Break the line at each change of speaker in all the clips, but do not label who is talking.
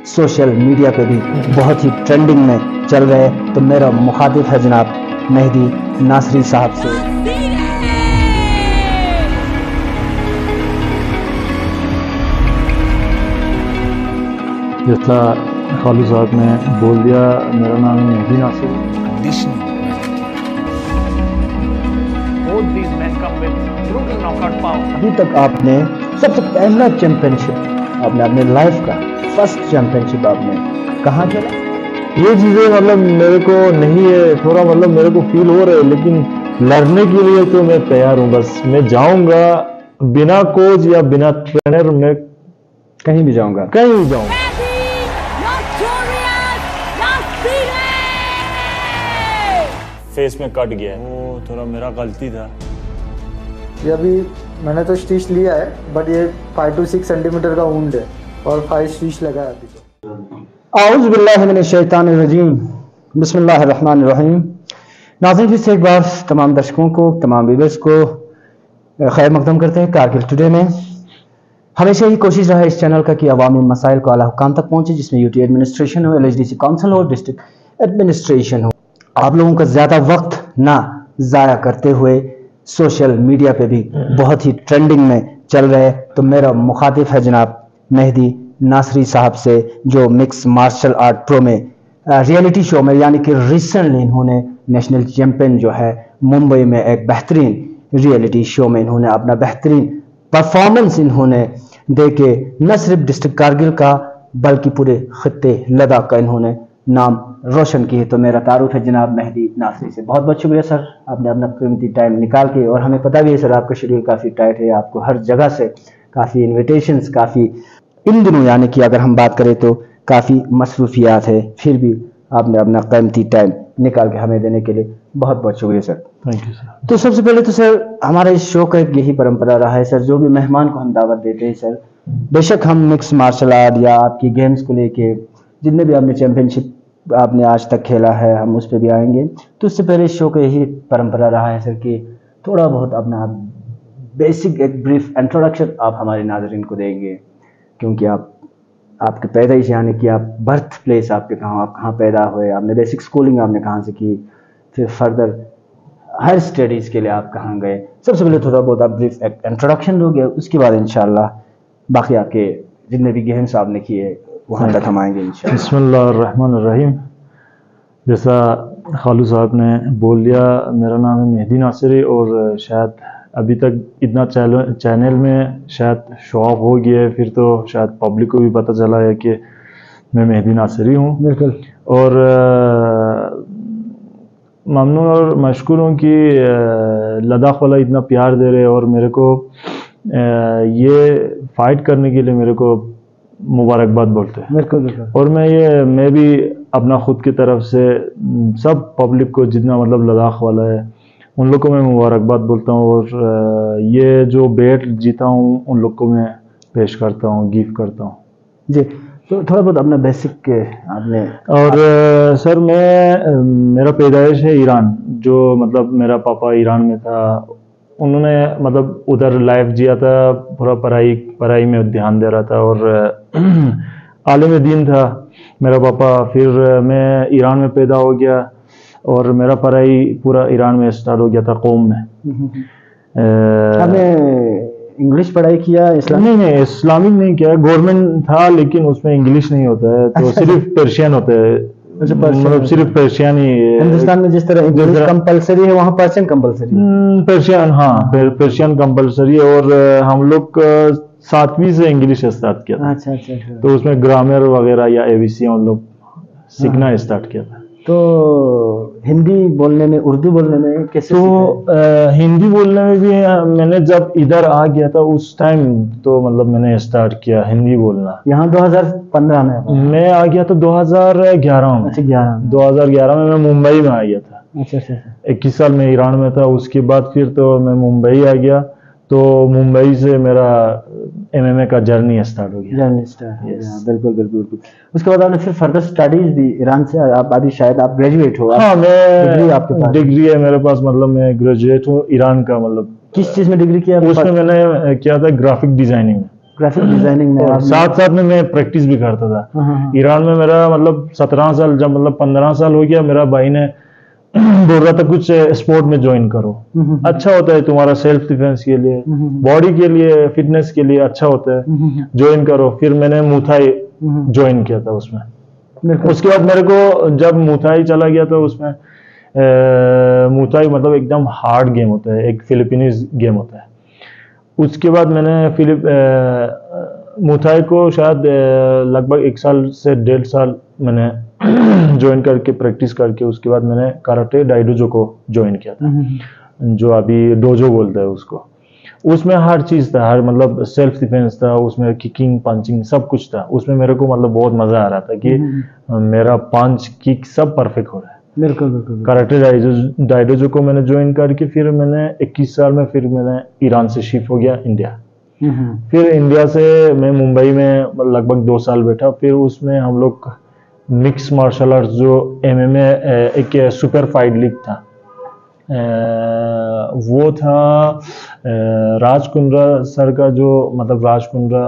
Social media पे भी बहुत ही ट्रेंडिंग में चल रहे हैं। तो मेरा मुखातिब है जनाब मेहदी नासरी साहब से।
जैसा खालू साहब ने बोल दिया, मेरा नाम है मेहदी नासरी।
अभी तक आपने सबसे पहला चैंपियनशिप आपने अपने लाइफ का फर्स्ट चैंपियनशिप आपने कहाँ खेला?
ये चीज़ें मतलब मेरे को नहीं है, थोड़ा मतलब मेरे को फील हो रहा है, लेकिन लड़ने के लिए तो मैं तैयार हूँ। बस मैं जाऊँगा बिना कोच या बिना ट्रेनर, मैं
कहीं भी जाऊँगा,
कहीं भी जाऊँगा। फेस में कट गया है, वो थोड़ा मेरा गलती था।
ये अभी मैंने तो स्टिच लिया है, बट ये 5 to 6 सेंटीमीटर का वुंड है और 5 स्टिच लगा है अभी तो।
औज़ु बिल्लाहि मिनश शैतानिर रजीम, बिस्मिल्लाहिर रहमानिर रहीम। नाज़रीन, फिर से एक बार तमाम दर्शकों को, तमाम व्यूअर्स को खैर मकदम करते हैं कारगिल टुडे में। हमेशा ही कोशिश रहा है इस चैनल का कि अवामी मसाइल को आला हुकाम तक पहुंचे, जिसमें यूटी एडमिनिस्ट्रेशन हो, LHDC काउंसिल हो, डिस्ट्रिक्ट एडमिनिस्ट्रेशन हो। आप लोगों का ज़्यादा वक्त ना ज़ाया करते हुए सोशल मीडिया पे भी बहुत ही ट्रेंडिंग में चल रहे हैं। तो मेरा मुखातिब है जनाब मेहदी नासरी साहब से, जो मिक्स मार्शल आर्ट प्रो में रियलिटी शो में, यानी कि रिसेंटली इन्होंने नेशनल चैंपियन जो है मुंबई में एक बेहतरीन रियलिटी शो में इन्होंने अपना बेहतरीन परफॉर्मेंस इन्होंने दे के न सिर्फ डिस्ट्रिक्ट कारगिल का बल्कि पूरे खित्ते लद्दाख का इन्होंने नाम रोशन की है। तो मेरा तारुफ है जनाब मेहदी नासरी से। बहुत बहुत शुक्रिया सर, आपने अपना कीमती टाइम निकाल के, और हमें पता भी है सर आपका शेड्यूल काफ़ी टाइट है, आपको हर जगह से काफ़ी इन्विटेशंस, काफ़ी इन दिनों यानी कि अगर हम बात करें तो काफ़ी मसरूफियात है, फिर भी आपने अपना कीमती टाइम निकाल के हमें देने के लिए बहुत बहुत शुक्रिया सर।
Thank you sir.
तो सबसे पहले तो सर, हमारा इस शो का एक यही परंपरा रहा है सर, जो भी मेहमान को हम दावत देते हैं सर, बेशक हम मिक्स मार्शल आर्ट या आपकी गेम्स को लेके जितने भी आपने चैंपियनशिप आपने आज तक खेला है, हम उस पर भी आएंगे। तो उससे पहले इस शो का यही परंपरा रहा है सर कि थोड़ा बहुत अपना बेसिक एक ब्रीफ इंट्रोडक्शन आप हमारे नाज़रीन को देंगे, क्योंकि आपके पैदाइश यानी कि आप बर्थ प्लेस आपके कहाँ, आप कहाँ पैदा हुए, आपने बेसिक स्कूलिंग आपने कहाँ से की, फिर फर्दर हायर स्टडीज़ के लिए आप कहाँ गए। सबसे पहले थोड़ा बहुत आप ब्रीफ एक इंट्रोडक्शन दोगे, उसके बाद इंशाल्लाह बाकी आपके जितने भी गेम्स आपने किए वहाँ तक हम आएंगे इंशाल्लाह।
बिस्मिल्लाहिर्रहमानिर्रहीम। जैसा खालू साहब ने बोल दिया, मेरा नाम है मेहदी नासरी, और शायद अभी तक इतना चैनल में शायद शो ऑफ हो गया है, फिर तो शायद पब्लिक को भी पता चला है कि मैं मेहदी नासरी हूँ।
बिल्कुल।
और ममनून और मशकूर हूँ कि लद्दाख वाला इतना प्यार दे रहे, और मेरे को ये फाइट करने के लिए मेरे को मुबारकबाद बोलते हैं।
बिल्कुल बिल्कुल।
और मैं भी अपना खुद की तरफ से सब पब्लिक को, जितना मतलब लद्दाख वाला है, उन लोग को मैं मुबारकबाद बोलता हूँ, और ये जो बेल्ट जीता हूँ उन लोग को मैं पेश करता हूँ, गिफ्ट करता हूँ
जी। तो थोड़ा बहुत अपना बेसिक आपने।
और सर मेरा पैदाइश है ईरान, जो मतलब मेरा पापा ईरान में था, उन्होंने मतलब उधर लाइफ जिया था, पूरा पढ़ाई में ध्यान दे रहा था, और आलिम दीन था मेरा पापा। फिर मैं ईरान में पैदा हो गया, और मेरा पढ़ाई पूरा ईरान में स्टार्ट हो गया था, कौम में।
आपने इंग्लिश पढ़ाई किया?
इस्लामिक नहीं, इस्लामिक नहीं किया, गवर्नमेंट था, लेकिन उसमें इंग्लिश नहीं होता है, तो सिर्फ पर्शियन होता है। मतलब सिर्फ पर्शियन ही।
हिंदुस्तान में जिस तरह इंग्लिश कंपलसरी है, वहाँ पर्शियन कंपलसरी है।
पर्शियन, हाँ, पर्शियन कंपलसरी है। और हम लोग 7वीं से इंग्लिश स्टार्ट किया था।
अच्छा अच्छा अच्छा।
तो उसमें ग्रामर वगैरह या ABC हम लोग सीखना स्टार्ट किया था।
तो हिंदी बोलने में, उर्दू बोलने में कैसे?
तो हिंदी बोलने में भी मैंने जब इधर आ गया था उस टाइम, तो मतलब मैंने स्टार्ट किया हिंदी बोलना।
यहाँ 2015 में
मैं आ गया था 2011 में।
अच्छा,
2011 में मैं मुंबई में आ गया था।
अच्छा अच्छा।
21 साल में ईरान में था, उसके बाद फिर तो मैं मुंबई आ गया। तो मुंबई से मेरा MMA का जर्नी स्टार्ट हो गया।
बिल्कुल बिल्कुल। उसके बाद आपने फिर फर्दर स्टडीज भी ईरान से, आप अभी शायद आप ग्रेजुएट हो?
हाँ, मैं
डिग्री आपके पास?
डिग्री है मेरे पास, मतलब मैं ग्रेजुएट हूँ ईरान का। मतलब
किस चीज में डिग्री किया?
उसमें मैंने किया था ग्राफिक डिजाइनिंग में।
ग्राफिक डिजाइनिंग में
और
आपने-
साथ साथ में मैं प्रैक्टिस भी करता था।
हाँ।
ईरान में मेरा मतलब 17 साल, जब मतलब 15 साल हो गया, मेरा भाई ने बोल रहा था कुछ स्पोर्ट में ज्वाइन करो, अच्छा होता है तुम्हारा सेल्फ डिफेंस के लिए, बॉडी के लिए, फिटनेस के लिए अच्छा होता है, ज्वाइन करो। फिर मैंने मुथाई ज्वाइन किया था उसमें।
बिल्कुल।
उसके बाद मेरे को जब मुथाई चला गया तो उसमें मुथाई मतलब एकदम हार्ड गेम होता है, एक फिलिपीनीज गेम होता है। उसके बाद मैंने मुथाई को शायद लगभग 1 साल से 1.5 साल मैंने ज्वाइन करके प्रैक्टिस करके, उसके बाद मैंने कराटे डाइडोजो को ज्वाइन किया था, जो अभी डोजो बोलते हैं उसको। उसमें हर चीज था, हर मतलब सेल्फ डिफेंस था उसमें, किकिंग पंचिंग सब कुछ था उसमें। मेरे को मतलब बहुत मजा आ रहा था कि मेरा पंच किक सब परफेक्ट हो रहा है।
बिल्कुल बिल्कुल।
कराटे डाइडोजो को मैंने ज्वाइन करके फिर मैंने 21 साल में फिर मैंने ईरान से शिफ्ट हो गया इंडिया। फिर इंडिया से मैं मुंबई में लगभग 2 साल बैठा। फिर उसमें हम लोग मिक्स मार्शल आर्ट्स जो MMA एक सुपर फाइट लीग था, वो था राज कुंद्रा सर का, जो मतलब राज कुंद्रा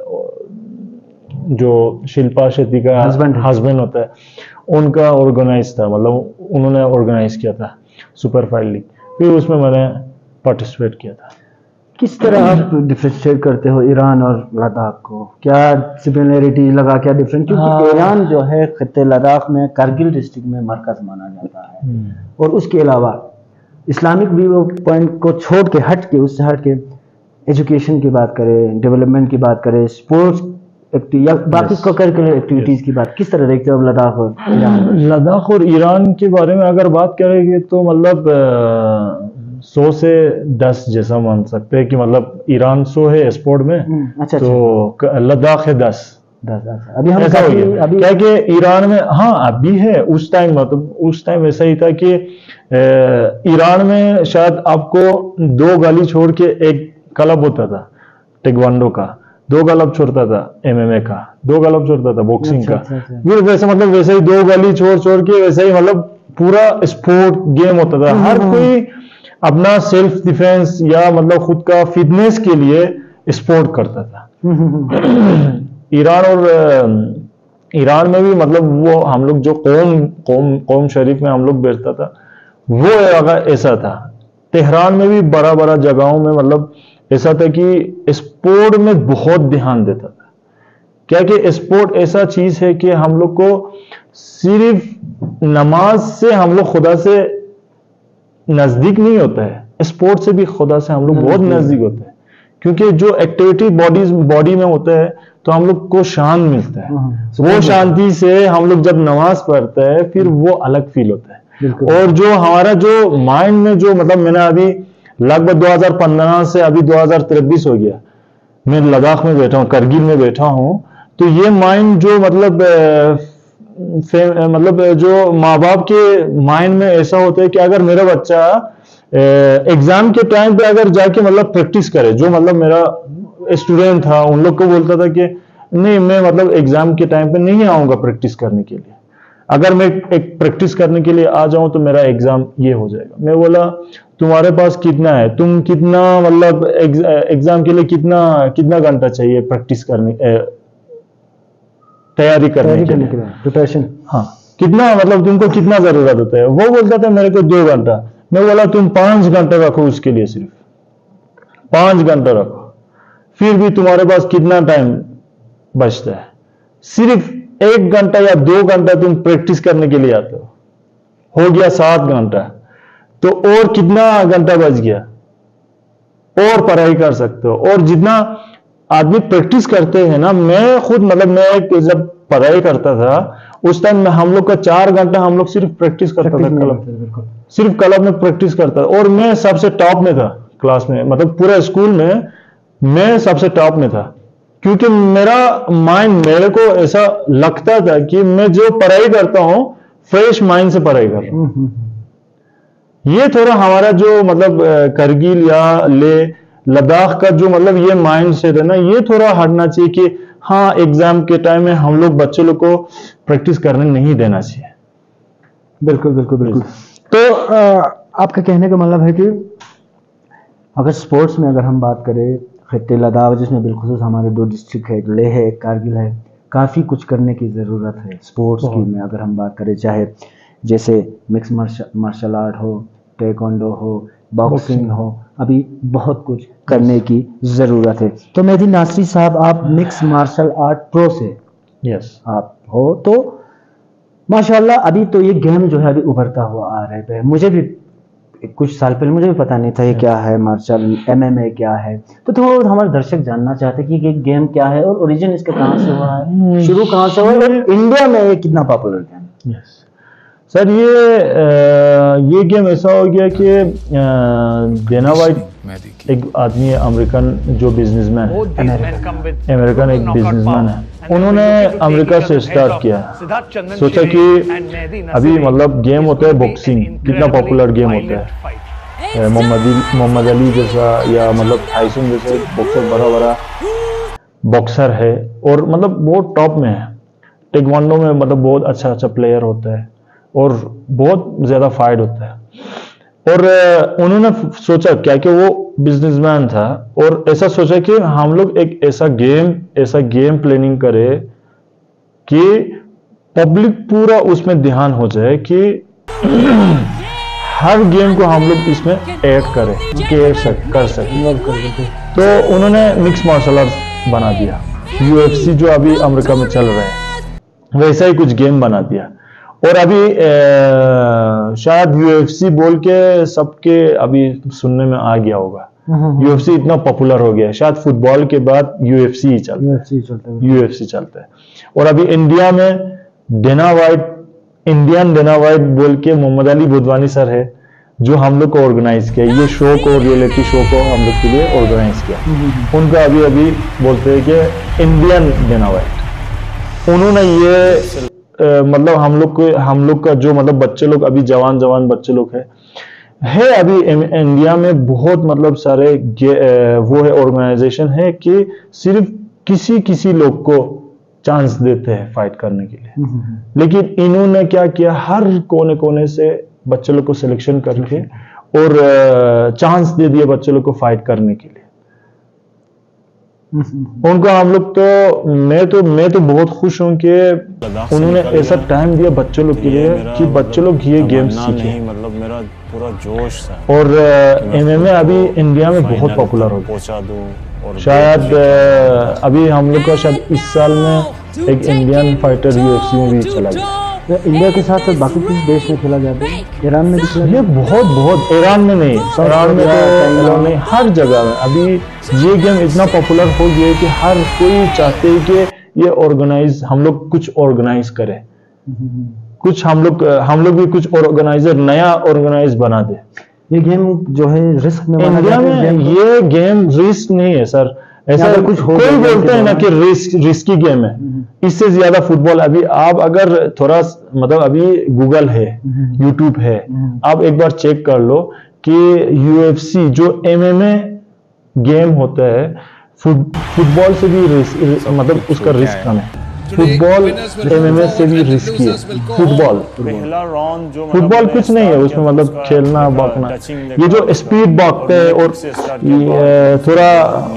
जो शिल्पा शेट्टी का हस्बैंड होता है, उनका ऑर्गेनाइज था, मतलब उन्होंने ऑर्गेनाइज किया था सुपर फाइट लीग। फिर उसमें मैंने पार्टिसिपेट किया था।
किस तरह आप डिफरेंशिएट करते हो ईरान और लद्दाख को? क्या सिमिलरिटी लगा, क्या डिफरेंट? क्योंकि ईरान जो है खित्ते लद्दाख में कारगिल डिस्ट्रिक्ट में मरकज माना जाता है, और उसके अलावा इस्लामिक व्यू पॉइंट को छोड़ के हट के, उससे हट के एजुकेशन की बात करें, डेवलपमेंट की बात करें, स्पोर्ट्स या बाकी को करिकुलर एक्टिविटीज की बात, किस तरह देखते हो आप लद्दाख और ईरान?
लद्दाख और ईरान के बारे में अगर बात करेंगे तो मतलब 100 से 10 जैसा मान सकते हैं कि मतलब ईरान 100 है स्पोर्ट में,
अच्छा,
तो लद्दाख है 10।
अभी हम
ऐसा हो गया
अभी
क्या कि ईरान में, हाँ अभी है, उस टाइम मतलब उस टाइम ऐसा ही था कि ईरान में शायद आपको 2 गली छोड़ के एक क्लब होता था टेक्वांडो का, 2 क्लब छोड़ता था MMA का, 2 क्लब छोड़ता था बॉक्सिंग का। फिर वैसे मतलब वैसे ही 2 गली छोड़ के वैसे ही मतलब पूरा स्पोर्ट गेम होता था। हर कोई अपना सेल्फ डिफेंस या मतलब खुद का फिटनेस के लिए स्पोर्ट करता था। ईरान में भी मतलब वो हम लोग जो कौम शरीफ में हम लोग बैठता था, वो ऐसा था। तेहरान में भी बड़ा बड़ा जगहों में मतलब ऐसा था कि स्पोर्ट में बहुत ध्यान देता था। क्या कि स्पोर्ट ऐसा चीज है कि हम लोग को सिर्फ नमाज से हम लोग खुदा से नजदीक नहीं होता है, स्पोर्ट से भी खुदा से हम लोग बहुत नजदीक होते हैं। क्योंकि जो एक्टिविटी बॉडी में होता है तो हम लोग को शांत मिलता है, वो शांति से हम लोग जब नमाज पढ़ते हैं फिर वो अलग फील होता है। और जो हमारा जो माइंड में जो मतलब मैंने अभी लगभग 2015 से अभी 2023 हो गया, मैं लद्दाख में बैठा हूँ, करगिल में बैठा हूँ, तो ये माइंड जो मतलब जो माँ बाप के माइंड में ऐसा होता है कि अगर मेरा बच्चा एग्जाम के टाइम पे अगर जाके मतलब प्रैक्टिस करे, जो मतलब मेरा स्टूडेंट था उन लोग को बोलता था कि नहीं मैं मतलब एग्जाम के टाइम पे नहीं आऊंगा प्रैक्टिस करने के लिए, अगर मैं एक प्रैक्टिस करने के लिए आ जाऊं तो मेरा एग्जाम ये हो जाएगा। मैं बोला तुम्हारे पास कितना है, तुम कितना मतलब एग्जाम के लिए कितना घंटा चाहिए प्रैक्टिस करने, तैयारी करने के लिए,
प्रिपरेशन,
हाँ कितना मतलब तुमको कितना जरूरत होता है? वो बोलता था मेरे को 2 घंटा। मैं बोला तुम 5 घंटे रखो उसके लिए, सिर्फ 5 घंटे रखो, फिर भी तुम्हारे पास कितना टाइम बचता है? सिर्फ 1 घंटा या 2 घंटा तुम प्रैक्टिस करने के लिए आते हो गया 7 घंटा, तो और कितना घंटा बच गया? और पढ़ाई कर सकते हो। और जितना आदमी प्रैक्टिस करते हैं ना, मैं खुद मतलब मैं जब पढ़ाई करता था उस टाइम में हम लोग का 4 घंटा हम लोग सिर्फ प्रैक्टिस करता था, सिर्फ क्लब में प्रैक्टिस करता था। और मैं सबसे टॉप में था क्लास में, मतलब पूरे स्कूल में मैं सबसे टॉप में था, क्योंकि मेरा माइंड, मेरे को ऐसा लगता था कि मैं जो पढ़ाई करता हूं फ्रेश माइंड से पढ़ाई कर रहा हूं। ये थोड़ा हमारा जो मतलब करगिल या लद्दाख का जो मतलब ये माइंड सेट है ना, ये थोड़ा हटना चाहिए कि हाँ एग्जाम के टाइम में हम लोग बच्चे लोग को प्रैक्टिस करने नहीं देना चाहिए।
बिल्कुल बिल्कुल बिल्कुल। तो आपका कहने का मतलब है कि अगर स्पोर्ट्स में अगर हम बात करें, खित्ते लद्दाख जिसमें बिलखुसूस हमारे 2 डिस्ट्रिक्ट है, एक लेह है एक कारगिल है, काफ़ी कुछ करने की ज़रूरत है स्पोर्ट्स की में अगर हम बात करें, चाहे जैसे मिक्स मार्शल आर्ट हो, टेक्वांडो हो, बॉक्सिंग हो, अभी बहुत कुछ करने की ज़रूरत है। तो मेहदी नासरी साहब, आप मिक्स मार्शल आर्ट प्रो से
यस
आप हो, तो माशाल्लाह अभी तो ये गेम जो है अभी उभरता हुआ आ रहा है। मुझे भी कुछ साल पहले मुझे भी पता नहीं था ये क्या है मार्शल MMA क्या है, तो थोड़ा हमारे दर्शक जानना चाहते हैं कि ये गेम क्या है और ओरिजिन इसका कहाँ से हुआ है, शुरू कहाँ से हुआ है और इंडिया में ये कितना पॉपुलर गेम है।
सर ये गेम ऐसा हो गया कि डेना वाइट एक आदमी है अमेरिकन जो बिजनेसमैन है, अमेरिकन एक बिजनेसमैन है, उन्होंने अमेरिका से स्टार्ट किया, सोचा कि अभी मतलब गेम होता है बॉक्सिंग, कितना पॉपुलर गेम होता है, मोहम्मद अली जैसा या मतलब टाइसन जैसे बॉक्सर बड़ा बड़ा बॉक्सर है और मतलब बहुत टॉप में है। टेक्वांडो में मतलब बहुत अच्छा प्लेयर होता है और बहुत ज़्यादा फाइट होता है। और उन्होंने सोचा क्या कि वो बिजनेसमैन था और ऐसा सोचा कि हम लोग एक ऐसा गेम प्लानिंग करें कि पब्लिक पूरा उसमें ध्यान हो जाए कि हर गेम को हम लोग इसमें ऐड करें कर सकें। तो उन्होंने मिक्स मार्शल आर्ट्स बना दिया, UFC जो अभी अमेरिका में चल रहा है वैसा ही कुछ गेम बना दिया। और अभी शायद UFC बोल के सबके अभी सुनने में आ गया होगा, UFC इतना पॉपुलर हो गया है, शायद फुटबॉल के बाद UFC ही चलता है। और अभी इंडिया में इंडियन डेना वाइट बोल के मोहम्मद अली बुधवानी सर है जो हम लोग को ऑर्गेनाइज किया, ये शो को, रियलिटी शो को हम लोग के लिए ऑर्गेनाइज किया। उनका अभी बोलते हैं कि इंडियन डेना वाइट, उन्होंने ये मतलब हम लोग का जो मतलब बच्चे लोग अभी जवान बच्चे लोग है अभी इंडिया में बहुत मतलब सारे वो है ऑर्गेनाइजेशन है कि सिर्फ किसी लोग को चांस देते हैं फाइट करने के लिए। लेकिन इन्होंने क्या किया, हर कोने से बच्चे लोग को सिलेक्शन करके और चांस दे दिए बच्चे लोग को फाइट करने के लिए। उनका हम लोग तो मैं तो बहुत खुश हूं कि उन्होंने ऐसा टाइम दिया बच्चों लोग के लिए कि बच्चे लोग ये गेम सीखे।
मतलब मेरा पूरा जोश था।
और MMA अभी इंडिया में बहुत पॉपुलर हो गया। शायद अभी हम लोग का शायद इस साल में एक इंडियन फाइटर UFC में भी चला गया।
इंडिया के साथ साथ बाकी किस देश में खेला जाता है? ईरान में भी खेला?
ये बहुत ईरान में नहीं, ईरान में तो नहीं, हर जगह में अभी ये गेम इतना पॉपुलर हो गया है कि हर कोई चाहते है कि ये हम लोग कुछ ऑर्गेनाइज करें, कुछ हम लोग भी कुछ ऑर्गेनाइजर नया ऑर्गेनाइज बना दे।
ये गेम जो है रिस्क में
इंडिया में ये गेम रिस्क नहीं है सर, ऐसा कुछ कोई बोलते हैं ना कि रिस्की गेम है। इससे ज्यादा फुटबॉल अभी आप अगर थोड़ा मतलब अभी गूगल है, यूट्यूब है, आप एक बार चेक कर लो कि UFC जो MMA गेम होता है फुटबॉल से भी मतलब उसका रिस्क कम है। फुटबॉल MMA से भी रिस्की है। फुटबॉल कुछ नहीं है उसमें, मतलब खेलना भागना, ये जो स्पीड भागते हैं और थोड़ा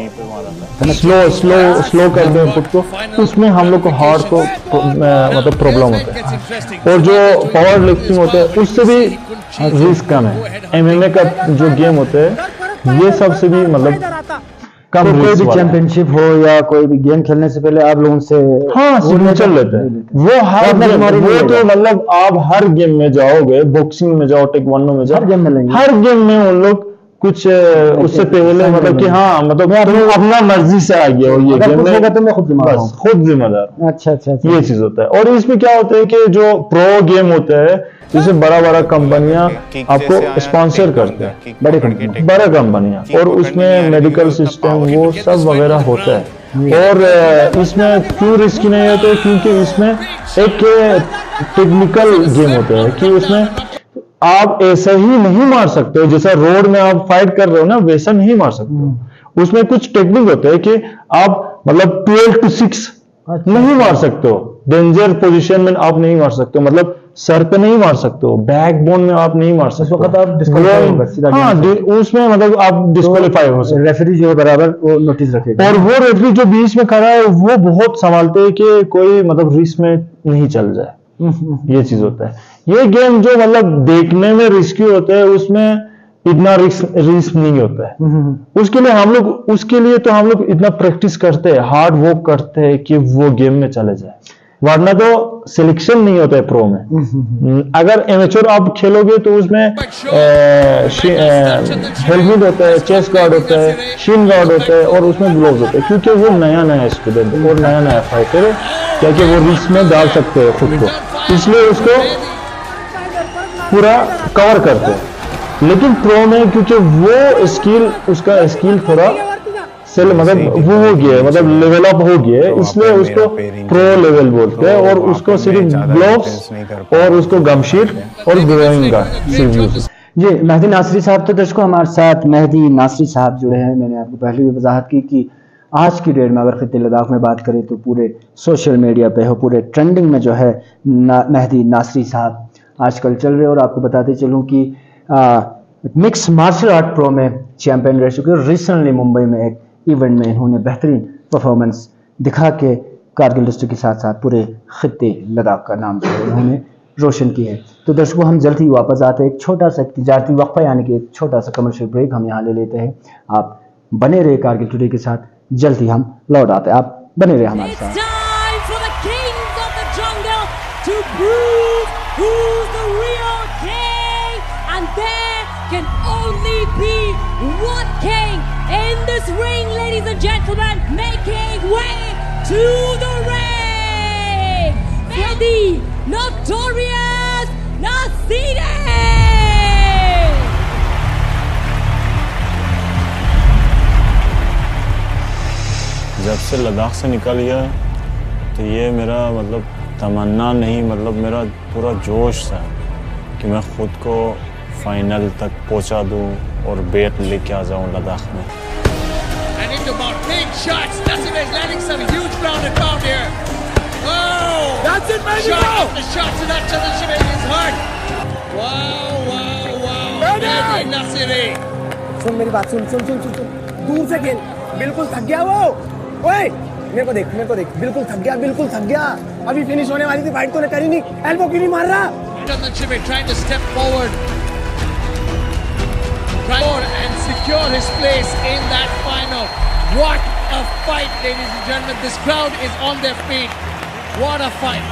स्लो कर दें खुद को, उसमें हम लोग को हार्ट को मतलब प्रॉब्लम होता है। और जो पावर लिफ्टिंग होता है उससे भी रिस्क कम है। MMA का जो गेम होता है ये सबसे भी मतलब कम।
तो कोई भी चैंपियनशिप हो या कोई भी गेम खेलने से पहले आप लोगों से
सिग्नेचर लेते हैं। वो तो मतलब आप हर गेम में जाओगे, बॉक्सिंग में जाओ, टेक्वांडो में जाओ, हर गेम में उन लोग कुछ उससे पहले मतलब कि हाँ मतलब अपना मर्जी से आ गया और ये गेम में तो मैं खुद जिम्मेदार।
अच्छा,
ये चीज होता है। और इसमें क्या होता है कि जो प्रो गेम होता है जिसे बड़ा कंपनियां आपको स्पॉन्सर करते हैं, बड़ा कंपनियां, और उसमें मेडिकल सिस्टम वो सब वगैरह होता है। और इसमें क्यों रिस्की नहीं होता है, क्योंकि इसमें एक टेक्निकल गेम होता है कि उसमें आप ऐसा ही नहीं मार सकते हो, जैसा रोड में आप फाइट कर रहे हो ना वैसा नहीं मार सकते हो। उसमें कुछ टेक्निक होता है कि आप मतलब 12 to 6 नहीं मार सकते हो। डेंजर पोजीशन में आप नहीं मार सकते हो, मतलब सर पे नहीं मार सकते हो, बैक बोन में आप नहीं मार सकते
वक्त आप disqualify होगा, सीधा
हाँ, उसमें मतलब आप डिस्क्वालीफाई हो सकते
रेफरी जो है बराबर वो नोटिस रखेगा।
और वो रेफरी जो बीच में खड़ा है वो बहुत संभालते हैं कि कोई मतलब रिस्क में नहीं चल जाए, ये चीज होता है। ये गेम जो मतलब देखने में रिस्की होता है उसमें इतना रिस्क नहीं होता है। उसके लिए तो हम लोग इतना प्रैक्टिस करते हैं, हार्ड वर्क करते हैं कि वो गेम में चले जाए, वरना तो सिलेक्शन नहीं होता है प्रो में। अगर एमेच्योर आप खेलोगे तो उसमें हेलमेट होता है, चेस्ट गार्ड होता है, शिन गार्ड होता है और उसमें ग्लोव्स होते हैं, क्योंकि वो नया स्टूडेंट है और नया फाइटर है, क्योंकि वो रिस्क में डाल सकते हैं खुद को, इसलिए उसको पूरा कवर करते हैं। लेकिन प्रो में क्योंकि वो उसका स्किल थोड़ा मतलब वो हो गया है, मतलब लेवल अप हो गया है, इसलिए उसको प्रो लेवल बोलते हैं। और उसको सिर्फ ग्लोव्स और उसको गमशीट और ग्रोइंग का सिर्फ यूज।
जी मेहदी नासरी साहब, तो दर्शकों हमारे साथ मेहदी नासरी साहब जुड़े हैं। मैंने आपको पहले भी वजाहत की कि आज की डेट में अगर खित्ते लद्दाख में बात करें तो पूरे सोशल मीडिया पे हो, पूरे ट्रेंडिंग में जो है मेहदी नासरी साहब आजकल चल रहे हैं। और आपको बताते चलूँ कि मिक्स मार्शल आर्ट प्रो में चैंपियन रह चुके हैं। रिसेंटली मुंबई में एक इवेंट में इन्होंने बेहतरीन परफॉर्मेंस दिखा के कारगिल डिस्ट्रिक्ट के साथ साथ पूरे खित्ते लद्दाख का नाम जो है उन्होंने रोशन किया है। तो दर्शकों हम जल्द ही वापस आते हैं, एक छोटा सा तिजारती वक्फा यानी कि एक छोटा सा कमर्शियल ब्रेक हम यहाँ ले लेते हैं। आप बने रहे कारगिल टुडे के साथ, जल्द ही हम लौट आते हैं, आप बने रहे हमारे साथ।
Can only be one king in this ring, ladies and gentlemen, making way to the ring, Mehdi Notorious Nasiri.
जब से लद्दाख से निकल गया तो ये मेरा मतलब तमन्ना नहीं, मतलब मेरा पूरा जोश था कि मैं खुद को फाइनल तक पहुंचा दूं और बेट लेके आ जाऊं लद्दाख में।
And into about big shots. Nasiri is landing some huge ground and pound here. Oh! That's it, baby! Shot after shot to that Chandrashevili is hurt. Wow! Mehdi Nasiri.
सुन मेरी बात, सुन दूर से खेल, बिल्कुल थक गया वो। ओए मेरे को देख, बिल्कुल थक गया। अभी फिनिश होने वाली थी फाइट, तो ने करी नहीं, एल्बो क्यों नहीं मार रहा?
Chandrashevili trying to step forward and secure his place in that final. What a fight, ladies and gentlemen. This crowd is on their feet. What a fight.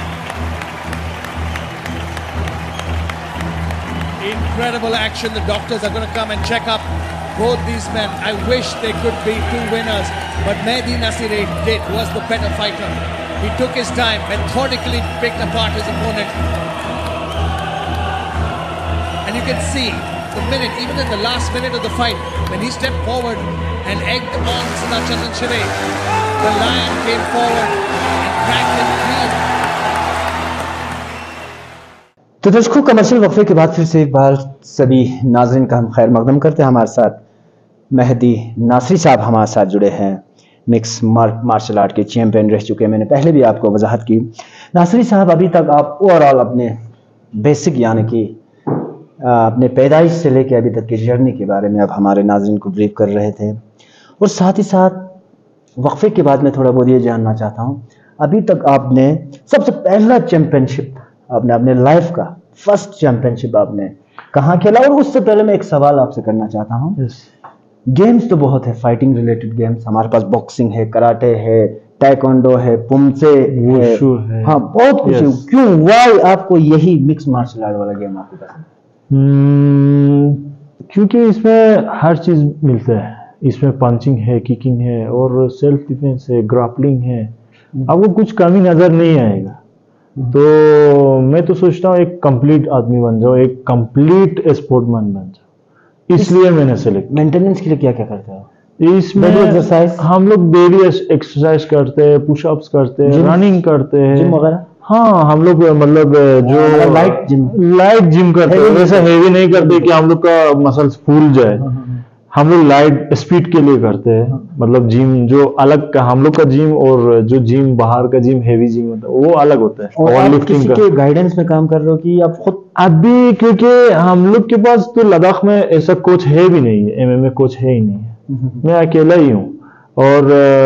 Incredible action. The doctors are going to come and check up both these men. I wish they could be two winners, but Mehdi Nasiri was the better fighter. He took his time, methodically picked apart his opponent. And you can see the minute, even in the last minute of the fight, when he stepped forward and egged on Siddharth Chandrashevili, the Lion came forward and cracked him clean.
तो दर्शकों commercial वक्फे के बाद फिर से एक बार सभी नाज़रीन का हम खैर मकदम करते हैं। हमारे साथ मेहदी नासरी साहब हमारे साथ जुड़े हैं, मिक्स मार्शल आर्ट के चैंपियन रह चुके हैं। मैंने पहले भी आपको वजाहत की। नासरी साहब, अभी तक आप ओवरऑल अपने बेसिक यानी कि अपने पैदाइश से लेके अभी तक की जर्नी के बारे में अब हमारे नाज़रीन को ब्रीफ कर रहे थे, और साथ ही साथ वक्फे के बाद मैं थोड़ा बहुत ये जानना चाहता हूँ, अभी तक आपने सबसे पहला चैंपियनशिप आपने अपने लाइफ का फर्स्ट चैंपियनशिप आपने कहाँ खेला? और उससे पहले मैं एक सवाल आपसे करना चाहता हूँ। गेम्स तो बहुत है, फाइटिंग रिलेटेड गेम्स हमारे पास, बॉक्सिंग है, कराटे है, टाइकोंडो है, पुमसे है, हाँ बहुत कुछ है। क्यों वाई आपको यही मिक्स मार्शल आर्ट वाला गेम आपको पसंद?
क्योंकि इसमें हर चीज मिलता है। इसमें पंचिंग है, किकिंग है और सेल्फ डिफेंस है, ग्रापलिंग है, आपको कुछ कमी नजर नहीं आएगा। तो मैं तो सोचता हूँ एक कंप्लीट आदमी बन जाओ, एक कंप्लीट स्पोर्टमैन बन जाओ, इसलिए मैंने सेलेक्ट।
मेंटेनेंस के लिए क्या क्या करते हो?
इसमें एक्सरसाइज, हम लोग डेली एक्सरसाइज करते हैं, पुशअप्स करते हैं, रनिंग करते हैं,
जिम वगैरह।
हाँ, हम लोग मतलब जो लाइट जिम करते हैं, वैसे हेवी नहीं करते कि हम लोग का मसल्स फूल जाए। हम लोग लाइट स्पीड के लिए करते हैं, मतलब जिम जो अलग का हम लोग का जिम और जो जिम बाहर का जिम हेवी जिम होता है वो अलग होता है।
और आप
लिफ्टिंग
किसी के गाइडेंस में काम कर रहे हो कि आप खुद?
अभी क्योंकि हम लोग के पास तो लद्दाख में ऐसा कोच है भी नहीं है, एमएमए कोच है ही नहीं है, मैं अकेला ही हूँ। और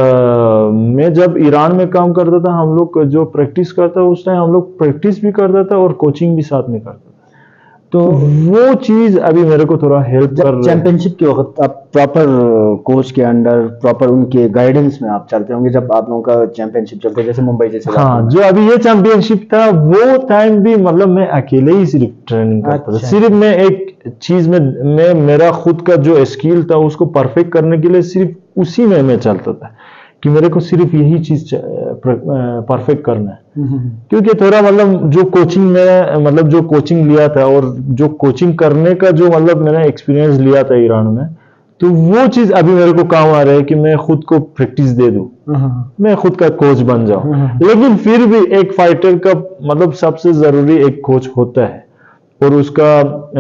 मैं जब ईरान में काम करता था, हम लोग जो प्रैक्टिस करता उस टाइम हम लोग प्रैक्टिस भी करता था और कोचिंग भी साथ में करता था, तो वो चीज अभी मेरे को थोड़ा हेल्प कर।
चैंपियनशिप के वक्त आप प्रॉपर कोच के अंडर, प्रॉपर उनके गाइडेंस में आप चलते होंगे जब आप लोगों का चैंपियनशिप चलते, जैसे मुंबई जैसे?
हाँ, जो अभी ये चैंपियनशिप था वो टाइम भी मतलब मैं अकेले ही सिर्फ ट्रेनिंग करता था। सिर्फ मैं एक चीज में मैं मेरा खुद का जो स्किल था उसको परफेक्ट करने के लिए सिर्फ उसी में मैं चलता था कि मेरे को सिर्फ यही चीज परफेक्ट करना है। क्योंकि थोड़ा मतलब जो कोचिंग में मतलब जो कोचिंग लिया था और जो कोचिंग करने का जो मतलब मैंने एक्सपीरियंस लिया था ईरान में, तो वो चीज अभी मेरे को काम आ रहा है कि मैं खुद को प्रैक्टिस दे दूं, मैं खुद का कोच बन जाऊं। लेकिन फिर भी एक फाइटर का मतलब सबसे जरूरी एक कोच होता है और उसका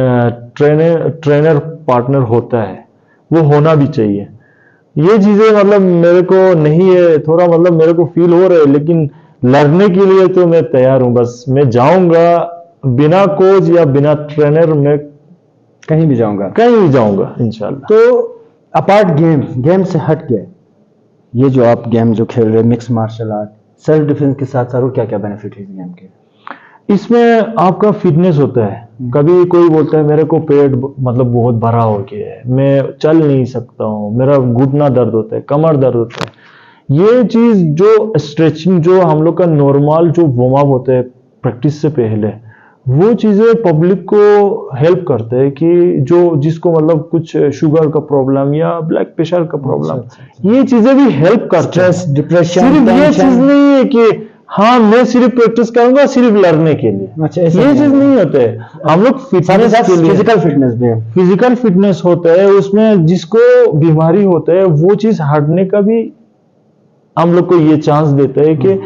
ट्रेनर पार्टनर होता है, वो होना भी चाहिए। ये चीजें मतलब मेरे को नहीं है, थोड़ा मतलब मेरे को फील हो रहा है, लेकिन लड़ने के लिए तो मैं तैयार हूं। बस मैं जाऊंगा बिना कोच या बिना ट्रेनर, मैं
कहीं भी जाऊंगा
इंशाल्लाह।
तो अपार्ट गेम से हट के ये जो आप गेम जो खेल रहे हैं, mix martial art, self defence के साथ साथ और क्या क्या बेनिफिट है इस गेम के?
इसमें आपका फिटनेस होता है। कभी कोई बोलता है मेरे को पेट मतलब बहुत भरा हो गया है, मैं चल नहीं सकता हूँ, मेरा घुटना दर्द होता है, कमर दर्द होता है। ये चीज जो स्ट्रेचिंग जो हम लोग का नॉर्मल जो वार्म अप होता है प्रैक्टिस से पहले, वो चीजें पब्लिक को हेल्प करते हैं कि जो जिसको मतलब कुछ शुगर का प्रॉब्लम या ब्लड प्रेशर का प्रॉब्लम, ये चीजें भी हेल्प करते हैं।
स्ट्रेस, डिप्रेशन,
सिर्फ ये चीज नहीं है कि हाँ मैं सिर्फ प्रैक्टिस करूंगा सिर्फ लड़ने के लिए, ये चीज नहीं होता है। हम लोग फिटनेस के लिए
फिजिकल फिटनेस भी है,
फिजिकल फिटनेस होता है, उसमें जिसको बीमारी होता है वो चीज हटने का भी हम लोग को ये चांस देता है कि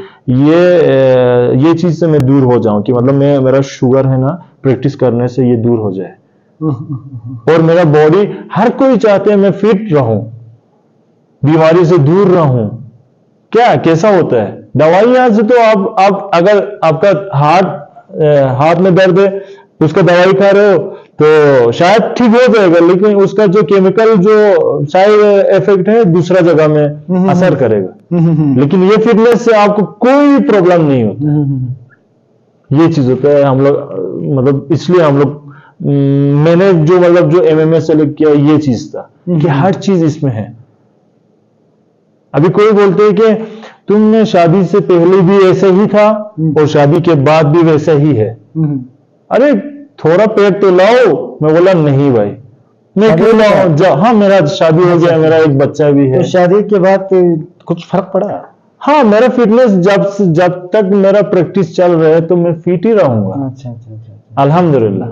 ये चीज से मैं दूर हो जाऊं, कि मतलब मेरा शुगर है ना, प्रैक्टिस करने से ये दूर हो जाए। और मेरा बॉडी, हर कोई चाहते हैं मैं फिट रहूं, बीमारी से दूर रहूं। क्या कैसा होता है दवाइयां से, तो आप अगर आपका हाथ में दर्द है, उसका दवाई खा रहे हो तो शायद ठीक हो जाएगा, लेकिन उसका जो केमिकल जो साइड इफेक्ट है दूसरा जगह में असर करेगा। लेकिन ये फिटनेस से आपको कोई प्रॉब्लम नहीं होता। ये चीज होता है हम लोग मतलब, इसलिए हम लोग मैंने जो मतलब जो एमएमए सेलेक्ट किया ये चीज था कि हर चीज इसमें है। अभी कोई बोलते हैं कि तुमने शादी से पहले भी ऐसे ही था और शादी के बाद भी वैसा ही है। अरे थोड़ा पेट तो लाओ। मैं बोला नहीं भाई, मैं क्यों लाऊं? हाँ मेरा शादी हो गया, मेरा एक बच्चा भी है।
तो शादी के बाद कुछ फर्क पड़ा?
हाँ, मेरा फिटनेस जब तक मेरा प्रैक्टिस चल रहा है तो मैं फिट ही रहूंगा।
अच्छा,
अल्हम्दुलिल्लाह।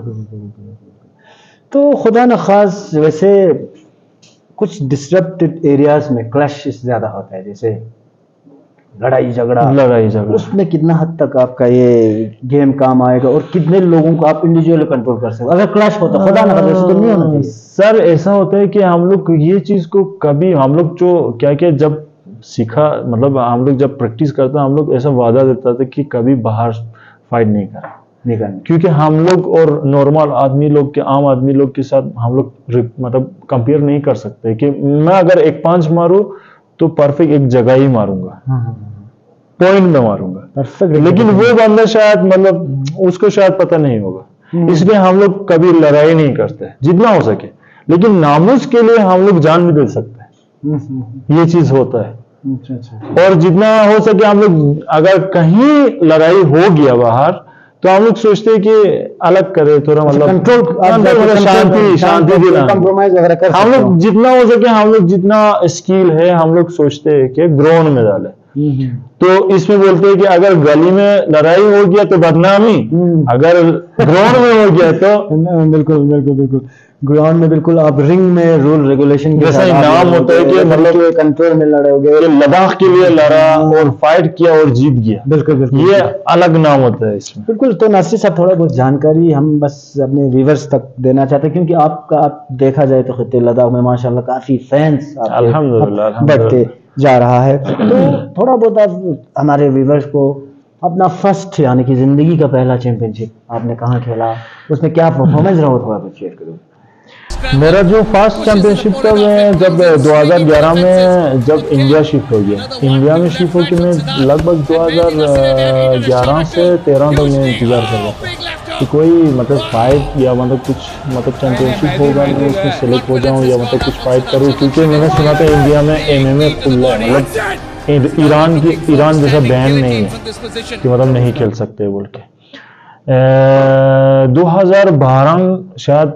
तो खुदा न खास वैसे कुछ डिस्टर्ब्ड एरियाज में क्लैश ज्यादा होता है, जैसे लड़ाई झगड़ा, उसमें कितना हद तक आपका ये गेम काम आएगा और कितने लोगों को आप इंडिविजुअली कंट्रोल कर सकते? अगर क्लैश होता, खुदा ना करे, तो नहीं होना चाहिए।
सर ऐसा होता है कि हम लोग ये चीज को कभी हम लोग जो क्या जब सीखा, मतलब हम लोग जब प्रैक्टिस करते हम लोग ऐसा वादा देता था कि कभी बाहर फाइट नहीं करना, क्योंकि हम लोग और नॉर्मल आदमी लोग के, आम आदमी लोग के साथ हम लोग मतलब कंपेयर नहीं कर सकते कि मैं अगर एक पंच मारूं तो परफेक्ट एक जगह ही मारूंगा, पॉइंट में मारूंगा, लेकिन वो बंदा शायद मतलब उसको शायद पता नहीं होगा। इसलिए हम लोग कभी लड़ाई नहीं करते जितना हो सके, लेकिन नामुस के लिए हम लोग जान भी दे सकते हैं। ये चीज होता है। और जितना हो सके हम लोग, अगर कहीं लड़ाई हो गया बाहर तो हम लोग सोचते हैं कि अलग करे, थोड़ा मतलब कंट्रोल, शांति दिला,
कंप्रोमाइज वगैरह कर।
हम लोग जितना हो सके, हम लोग जितना स्किल है हम लोग सोचते हैं कि ग्राउंड में डाले। तो इसमें बोलते हैं कि अगर गली में लड़ाई हो गया तो बदनामी, अगर ग्राउंड में हो गया तो
बिल्कुल बिल्कुल बिल्कुल ग्राउंड में बिल्कुल आप रिंग में रूल रेगुलेशन
जैसा इनाम होता है कि मतलब
कंट्रोल में लड़ोगे,
लद्दाख के लिए लड़ा और फाइट किया और जीत गया,
बिल्कुल बिल्कुल
ये अलग नाम होता है इसमें।
बिल्कुल। तो नासिर साहब थोड़ा बहुत जानकारी हम बस अपने व्यूअर्स तक देना चाहते हैं, क्योंकि आप देखा जाए तो खित्ते लद्दाख में माशाल्लाह काफी फैंस
अल्हम्दुलिल्लाह
बढ़ते जा रहा है। तो थोड़ा बहुत आप हमारे व्यूअर्स को अपना फर्स्ट यानी कि जिंदगी का पहला चैंपियनशिप आपने कहाँ खेला, उसमें क्या परफॉर्मेंस रहा, थोड़ा कुछ शेयर करो।
मेरा जो फर्स्ट चैंपियनशिप था मैं जब 2011 में जब इंडिया शिफ्ट हो गया, इंडिया में शिफ्ट होकर मैं लगभग 2011 से 13 तक मैं इंतजार कर रहा था कि कोई मतलब फाइट या मतलब कुछ मतलब चैंपियनशिप होगा मैं उसमें सेलेक्ट हो जाऊं या मतलब कुछ फाइट करूं, क्योंकि मैंने सुना था इंडिया में MMA खुल रहा है, मतलब ईरान जैसा बैन नहीं है कि मतलब नहीं खेल सकते बोल के। 2012 शायद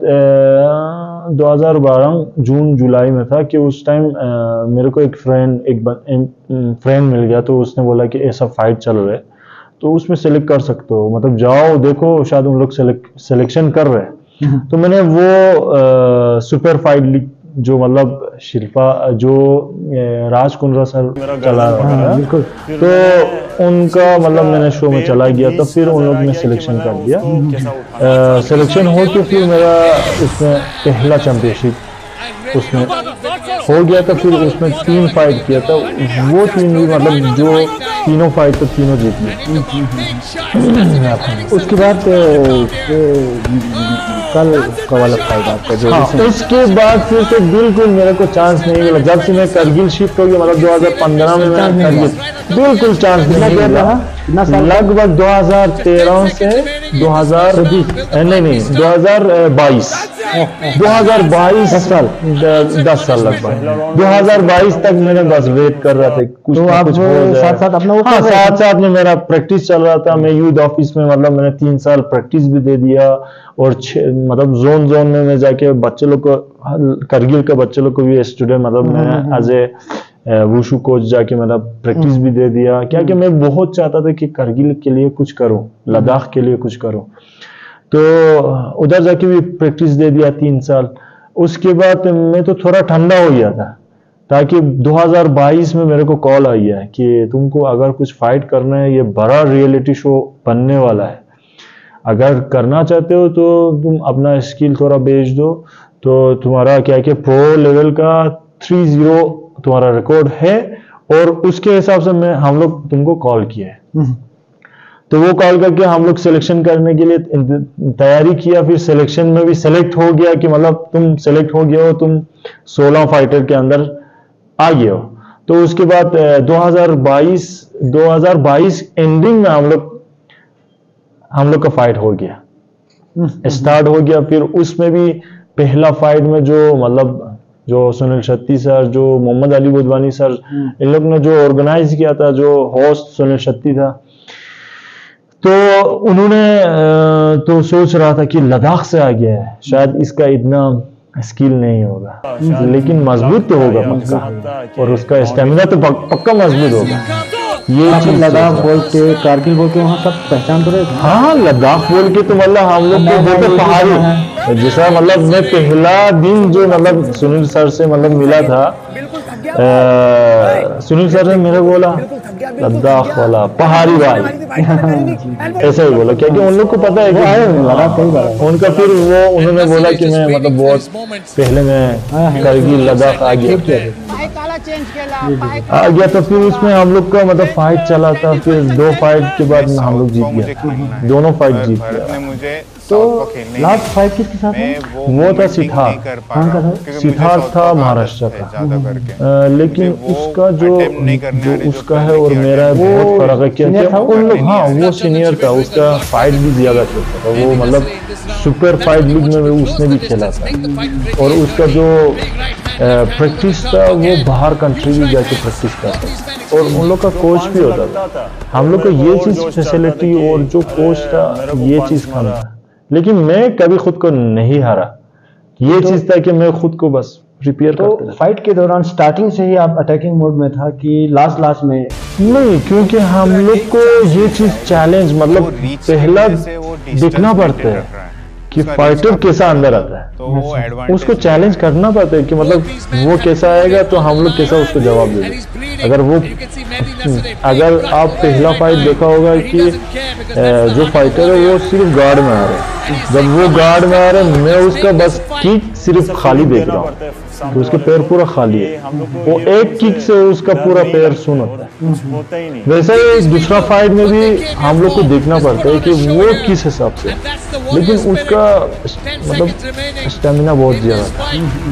2012 जून जुलाई में था कि उस टाइम मेरे को एक फ्रेंड मिल गया, तो उसने बोला कि ऐसा फाइट चल रहा है तो उसमें सेलेक्ट कर सकते हो, मतलब जाओ देखो शायद उन लोग सिलेक्शन कर रहे हैं। तो मैंने वो सुपर फाइट लीग जो मतलब शिल्पा जो राज कुंद्रा सर चला रहा था, तो उनका मतलब मैंने शो में चला गया था, फिर उन लोग ने सिलेक्शन कर दिया, सिलेक्शन हो के फिर मेरा उसमें पहला चैंपियनशिप उसमें हो गया था। फिर उसमें 3 फाइट किया था, वो 3 भी मतलब जो तीनों फाइट तो तीनों जीत गए।
उसके बाद कल का वाला फाइट आपका जो
उसके बाद फिर तो बिल्कुल मेरे को चांस नहीं मिला, जब से मैं करगिल शिफ्ट हो गया मतलब 2015 में मैं करगिल बिल्कुल चांस नहीं मिला। लगभग 2013 से 2022 10 साल लगभग 2022 तक मैंने बस वेट कर रहा था कुछ
तो आप साथ साथ अपना
साथ में मेरा प्रैक्टिस चल रहा था। मैं यूथ ऑफिस में मतलब मैंने 3 साल प्रैक्टिस भी दे दिया और मतलब जोन में मैं जाके बच्चे लोग को करगिल के बच्चे लोग को भी स्टूडेंट मतलब मैंने एज ए वुशु कोच जाके मतलब प्रैक्टिस भी दे दिया, क्या कि मैं बहुत चाहता था कि करगिल के लिए कुछ करूं, लद्दाख के लिए कुछ करूं, तो उधर जाके भी प्रैक्टिस दे दिया 3 साल। उसके बाद मैं तो थोड़ा ठंडा हो गया था, ताकि 2022 में मेरे को कॉल आई है कि तुमको अगर कुछ फाइट करना है, ये बड़ा रियलिटी शो बनने वाला है, अगर करना चाहते हो तो तुम अपना स्किल थोड़ा बेच दो, तो तुम्हारा क्या प्रो लेवल का 3-0 तुम्हारा रिकॉर्ड है, और उसके हिसाब से हम लोग तुमको कॉल किया है। तो वो कॉल करके हम लोग सिलेक्शन करने के लिए तैयारी किया, फिर सिलेक्शन में भी सेलेक्ट हो गया कि मतलब तुम सेलेक्ट हो गए हो, तुम 16 फाइटर के अंदर आ गए हो। तो उसके बाद 2022 एंडिंग में हम लोग का फाइट हो गया, स्टार्ट हो गया। फिर उसमें भी पहला फाइट में जो सुनील शेट्टी सर, जो मोहम्मद अली बुधवानी सर, इन लोग ने जो ऑर्गेनाइज किया था, जो होस्ट सुनील शेट्टी था, तो उन्होंने तो सोच रहा था कि लद्दाख से आ गया है, शायद इसका इतना स्किल नहीं होगा, लेकिन मजबूत तो होगा पक्का, और उसका स्टेमिना तो पक्का मजबूत होगा। ये
लद्दाख बोल के कारगिल बोल के वहाँ सब पहचान तो रहे।
हाँ, लद्दाख बोल के तो मतलब हम लोग को बोलते पहाड़ी, जैसा मतलब मैं पहला दिन जो मतलब सुनील सर से मतलब मिला था, सुनील सर ने मेरे बोला लद्दाख वाला पहाड़ी भाई ऐसा ही बोला, क्योंकि उन लोग को पता है कि उनका फिर वो उन्होंने बोला कि मैं मतलब बहुत पहले मैं करगिल लद्दाख आ गया, तो फिर उसमें हम लोग का मतलब फाइट चला था। फिर 2 फाइट के बाद हम लोग जीत गया, दोनों फाइट जीत गया।
तो लास्ट फाइट किसके साथ है?
वो था सिद्धार्थ था महाराष्ट्र का, लेकिन उसका जो उसका है और मेरा है बहुत फर्क है। क्या उन लोग, हाँ वो सीनियर था, उसका फाइट भी ज्यादा खेलता था, वो मतलब सुपर फाइट लीग में उसने भी खेला था, और उसका जो प्रैक्टिस था वो बाहर कंट्री भी जाके प्रैक्टिस करता था, और उन लोग का कोच भी होता था। हम लोग को ये चीज फैसिलिटी और जो कोच था ये चीज कम था, लेकिन मैं कभी खुद को नहीं हारा। ये चीज था कि मैं खुद को बस प्रिपेयर
तो
करते रहते।
फाइट के दौरान स्टार्टिंग से ही आप अटैकिंग मोड में था कि लास्ट में?
नहीं, क्योंकि हम लोग को ये चीज चैलेंज मतलब पहला देखना पड़ता है कि फाइटर कैसा अंदर आता है,
तो
उसको चैलेंज करना पड़ता है कि मतलब वो कैसा आएगा तो हम लोग कैसा उसको जवाब देंगे। अगर आप पहला फाइट देखा होगा कि जो फाइटर है वो सिर्फ गार्ड में आ रहा है, जब वो गार्ड में आ रहा है मैं उसका बस किक सिर्फ खाली देख रहा हूँ, तो उसके पैर पूरा खाली है, वो एक किक से उसका पूरा पैर सुन होता है। वैसे ही दूसरा फाइट में भी हम लोग को देखना पड़ता है कि वो किस हिसाब से, लेकिन उसका मतलब स्टेमिना बहुत ज्यादा था,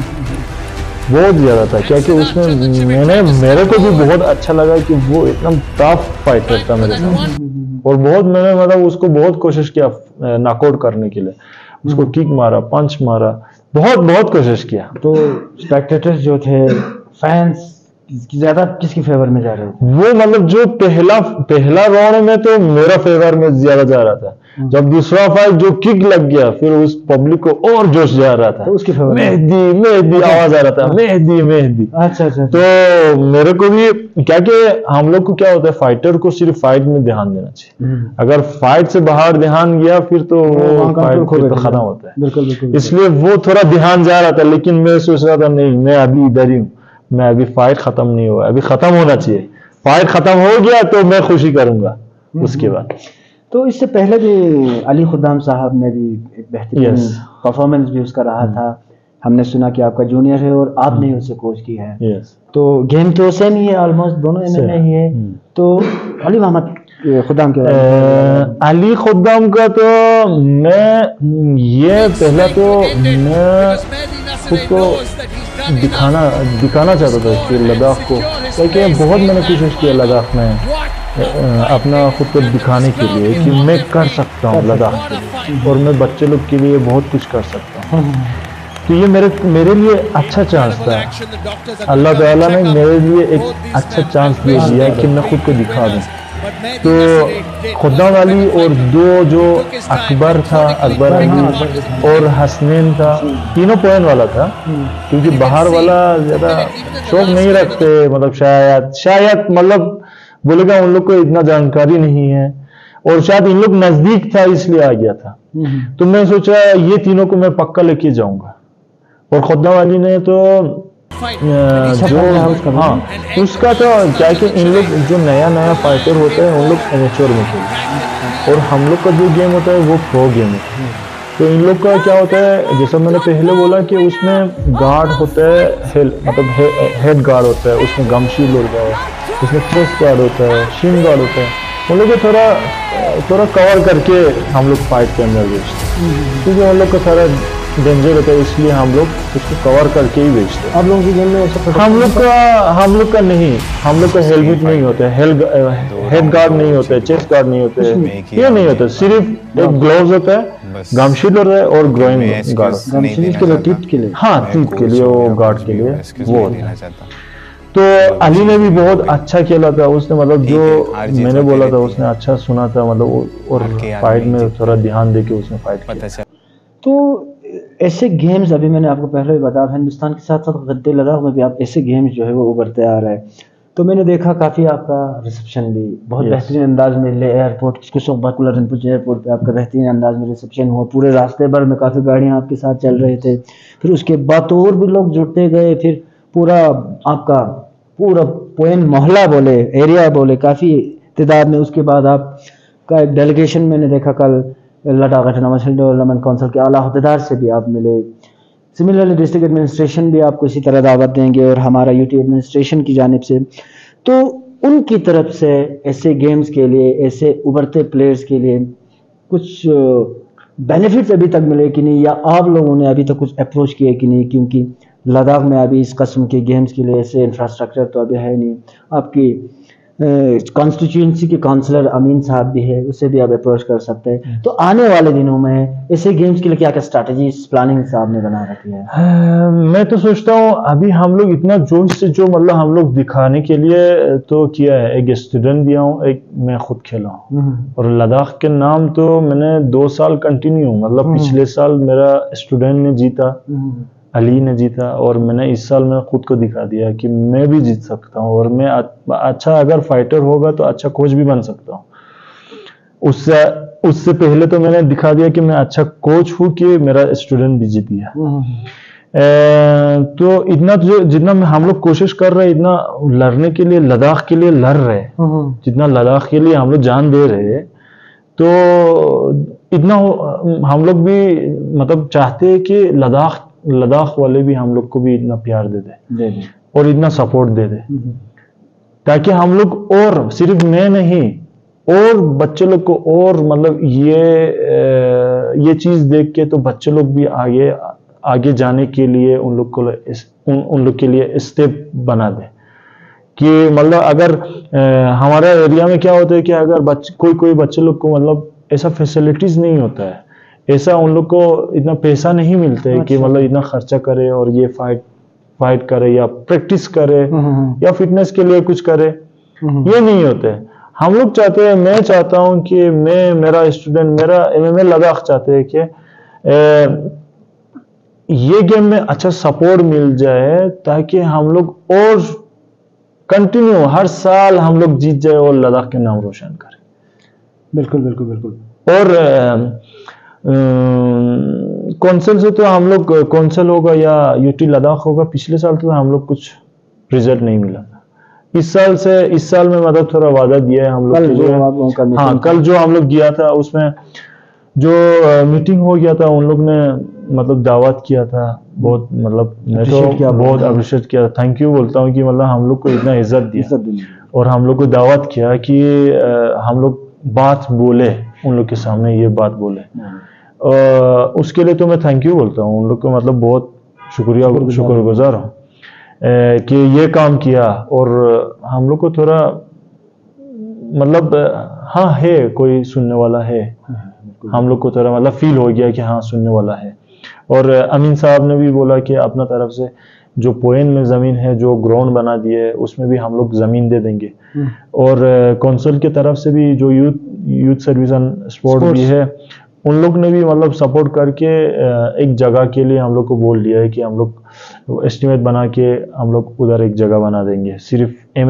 बहुत ज्यादा था, क्योंकि उसमें मेरे को भी बहुत अच्छा लगा कि वो एकदम टफ फाइटर था मेरे साथ, और बहुत मैंने मतलब उसको बहुत कोशिश किया नॉकआउट करने के लिए, उसको किक मारा, पंच मारा, बहुत कोशिश किया।
तो स्पेक्टेटर्स जो थे, फैंस ज्यादा किसकी फेवर में जा रहे थे?
वो मतलब जो पहला राउंड में तो मेरा फेवर में ज्यादा जा रहा था, जब दूसरा फाइट जो किक लग गया फिर उस पब्लिक को और जोश जा रहा था,
तो उसकी फेवर
मेहदी आवाज आ रहा था, मेहदी।
अच्छा।
तो मेरे को भी क्या कि हम लोग को क्या होता है, फाइटर को सिर्फ फाइट में ध्यान देना चाहिए, अगर फाइट से बाहर ध्यान गया फिर तो वो फाइट फिर तो खत्म होता है।
बिल्कुल।
इसलिए वो थोड़ा ध्यान जा रहा था, लेकिन मैं सोच रहा था नहीं, मैं अभी इधर ही हूँ, मैं अभी फाइट खत्म नहीं हुआ, अभी खत्म होना चाहिए, फाइट खत्म हो गया तो मैं खुशी करूंगा उसके बाद।
तो इससे पहले भी अली खुदाम साहब ने भी एक बेहतरीन परफॉर्मेंस भी उसका रहा था, हमने सुना कि आपका जूनियर है और आपने उसे कोच किया है। तो गेम तो सेम ही है, ऑलमोस्ट दोनों एमएमए ही है। तो अली मोहम्मद खुदाम के
अली खुदाम का तो मैं ये पहला तो मैं खुद को दिखाना चाहता था कि लद्दाख को, क्योंकि बहुत मैंने कोशिश किया लद्दाख में अपना खुद को दिखाने के लिए कि मैं कर सकता हूँ लद्दाख के लिए, और मैं बच्चे लोग के लिए बहुत कुछ कर सकता हूँ। तो ये मेरे लिए अच्छा चांस था, अल्लाह ताला ने मेरे लिए एक अच्छा चांस दे दिया कि मैं खुद को दिखा दूँ। तो खुदा वाली और दो जो अकबर था, अकबर अली और हसनैन था, तीनों पॉइंट वाला था, क्योंकि बाहर वाला ज्यादा शौक नहीं रखते, मतलब शायद मतलब बोलेगा उन लोग को इतना जानकारी नहीं है, और शायद इन लोग नजदीक था इसलिए आ गया था। तो मैं सोचा ये तीनों को मैं पक्का लेके जाऊंगा, और खुदा वाली ने तो उसका तो क्या कि इन लोग जो नया फाइटर होता है उन लोग एमेच्योर में खेलते, और हम लोग का जो गेम होता है वो प्रो गेम है। तो इन लोग का क्या होता है, जैसा मैंने पहले बोला कि उसमें गार्ड होता है, मतलब हेड गार्ड होता है, उसमें गम शील्ड होता है, उसमें चेस्ट गार्ड होता है, शिन गार्ड होता है, उन लोग को थोड़ा कवर करके हम लोग फाइट के अंदर बेचते हैं, क्योंकि उन लोग का थोड़ा डेंजर होता है, इसलिए हम लोग उसको कवर करके ही बेचते हैं।
आप लोगों की गेम में
हम लोग का नहीं, हम लोग का हेलमेट नहीं होता है, हेड गार्ड नहीं होता है, चेस्ट गार्ड नहीं होता है, ये नहीं होता, सिर्फ एक ग्लव्स होता है, गम शील्ड होता है और ग्रोइन गार्ड के लिए, हाँ टीथ के लिए, वो गार्ड के लिए वो होता है। तो अली ने भी बहुत अच्छा खेला था, उसने मतलब जो मैंने बोला था उसने अच्छा सुना था, मतलब और फाइट में थोड़ा ध्यान दे के उसने फाइट किया।
तो ऐसे गेम्स, अभी मैंने आपको पहले भी बताया, हिंदुस्तान के साथ साथ गद्दे लद्दाख में भी आप ऐसे गेम्स जो है वो उभरते आ रहे हैं। तो मैंने देखा काफ़ी आपका रिसेप्शन भी बहुत बेहतरीन अंदाज में ले एयरपोर्ट कुला रिम्पोची एयरपोर्ट पे आपका बेहतरीन अंदाज में रिसेप्शन हुआ, पूरे रास्ते भर में काफ़ी गाड़ियाँ आपके साथ चल रहे थे, फिर उसके बाद तो और भी लोग जुड़ते गए, फिर पूरा आपका पूरा पॉइंट मोहल्ला बोले, एरिया बोले, काफ़ी तादाद में। उसके बाद आपका एक डेलीगेशन मैंने देखा कल लद्दाख ऑटोनॉमस डेवलपमेंट काउंसिल के आला अहदेदार से भी आप मिले। सिमिलरली डिस्ट्रिक्ट एडमिनिस्ट्रेशन भी आपको इसी तरह दावत देंगे, और हमारा यूटी एडमिनिस्ट्रेशन की जानिब से, तो उनकी तरफ से ऐसे गेम्स के लिए, ऐसे उभरते प्लेयर्स के लिए कुछ बेनिफिट्स अभी तक मिले कि नहीं, या आप लोगों ने अभी तक कुछ अप्रोच किए कि नहीं? क्योंकि लद्दाख में अभी इस किस्म के गेम्स के लिए ऐसे इंफ्रास्ट्रक्चर तो अभी है नहीं। आपकी कॉन्स्टिट्यूंसी के काउंसलर अमीन साहब भी है, उससे भी आप अप्रोच कर सकते हैं। तो आने वाले दिनों में ऐसे गेम्स के लिए क्या क्या स्ट्रैटेजी प्लानिंग साहब ने बना रखी है?
मैं तो सोचता हूँ अभी हम लोग इतना जोश से जो मतलब हम लोग दिखाने के लिए तो किया है, एक स्टूडेंट दिया हूँ, एक मैं खुद खेला हूँ, और लद्दाख के नाम तो मैंने 2 साल कंटिन्यू, मतलब पिछले साल मेरा स्टूडेंट ने जीता, अली ने जीता, और मैंने इस साल मैंने खुद को दिखा दिया कि मैं भी जीत सकता हूँ, और मैं अच्छा अगर फाइटर होगा तो अच्छा कोच भी बन सकता हूँ। उससे पहले तो मैंने दिखा दिया कि मैं अच्छा कोच हूँ कि मेरा स्टूडेंट भी जीत गया। तो इतना जितना हम लोग कोशिश कर रहे हैं, इतना लड़ने के लिए, लद्दाख के लिए लड़ रहे हैं, जितना लद्दाख के लिए हम लोग जान दे रहे हैं, तो इतना हम लोग भी मतलब चाहते हैं कि लद्दाख वाले भी हम लोग को भी इतना प्यार दे दे और इतना सपोर्ट दे दे, ताकि हम लोग, और सिर्फ मैं नहीं, और बच्चे लोग को, और मतलब ये चीज देख के तो बच्चे लोग भी आगे जाने के लिए उन लोग के लिए स्टेप बना दे। कि मतलब अगर हमारा एरिया में क्या होता है कि अगर कोई बच्चे लोग को मतलब ऐसा फैसिलिटीज नहीं होता है, ऐसा उन लोग को इतना पैसा नहीं मिलता है कि मतलब इतना खर्चा करे और ये फाइट करे या प्रैक्टिस करे या फिटनेस के लिए कुछ करे, ये नहीं होता है। हम लोग चाहते हैं, मैं चाहता हूं कि मेरा स्टूडेंट, मेरा MMA लद्दाख चाहते हैं कि ये गेम में अच्छा सपोर्ट मिल जाए, ताकि हम लोग और कंटिन्यू हर साल हम लोग जीत जाए और लद्दाख के नाम रोशन करें।
बिल्कुल बिल्कुल बिल्कुल। और
कौंसल से तो हम लोग, कौंसल होगा या UT लद्दाख होगा, पिछले साल तो हम लोग कुछ रिजल्ट नहीं मिला था। इस साल में मतलब थोड़ा वादा दिया है हम लोग। हाँ, कल जो हम लोग गया था उसमें जो मीटिंग हो गया था, उन लोग ने मतलब दावत किया था, बहुत मतलब मैं तो बहुत अप्रिशिएट किया, थैंक यू बोलता हूँ कि मतलब हम लोग को इतना इज्जत दिया और हम लोग को दावत किया कि हम लोग बात बोले, उन लोग के सामने ये बात बोले। उसके लिए तो मैं थैंक यू बोलता हूँ उन लोग को, मतलब बहुत शुक्रगुजार हूँ कि ये काम किया। और हम लोग को थोड़ा मतलब हाँ है, कोई सुनने वाला है, हम लोग को थोड़ा मतलब फील हो गया कि हाँ सुनने वाला है। और अमीन साहब ने भी बोला कि अपना तरफ से जो पोएन में ज़मीन है, जो ग्राउंड बना दिए, उसमें भी हम लोग ज़मीन दे देंगे। और कौंसिल की तरफ से भी जो यूथ सर्विस एंड स्पोर्ट भी है, उन लोग ने भी मतलब सपोर्ट करके एक जगह के लिए हम लोग को बोल दिया है कि हम लोग एस्टिमेट बना के हम लोग उधर एक जगह बना देंगे, सिर्फ